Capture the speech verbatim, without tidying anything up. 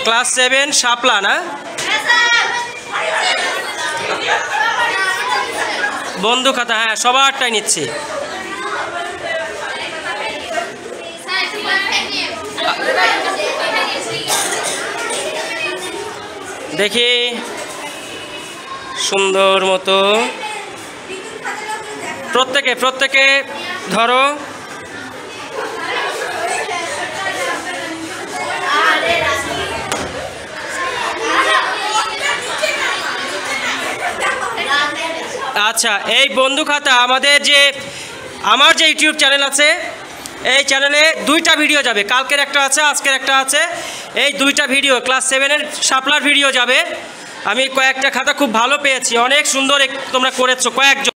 Class seven শাপলা না? বন্ধু খাতা, হ্যাঁ সবারটাই নিচ্ছি। দেখি সুন্দর মতো প্রত্যেকে প্রত্যেকে ধরো। আচ্ছা, এই বন্ধু খাতা আমাদের যে আমার যে ইউটিউব চ্যানেল আছে, এই চ্যানেলে দুইটা ভিডিও যাবে, কালকের একটা আছে, আজকের একটা আছে। এই দুইটা ভিডিও ক্লাস সেভেনের শাপলার ভিডিও যাবে। আমি কয়েকটা খাতা খুব ভালো পেয়েছি, অনেক সুন্দর তোমরা করেছো কয়েকজন।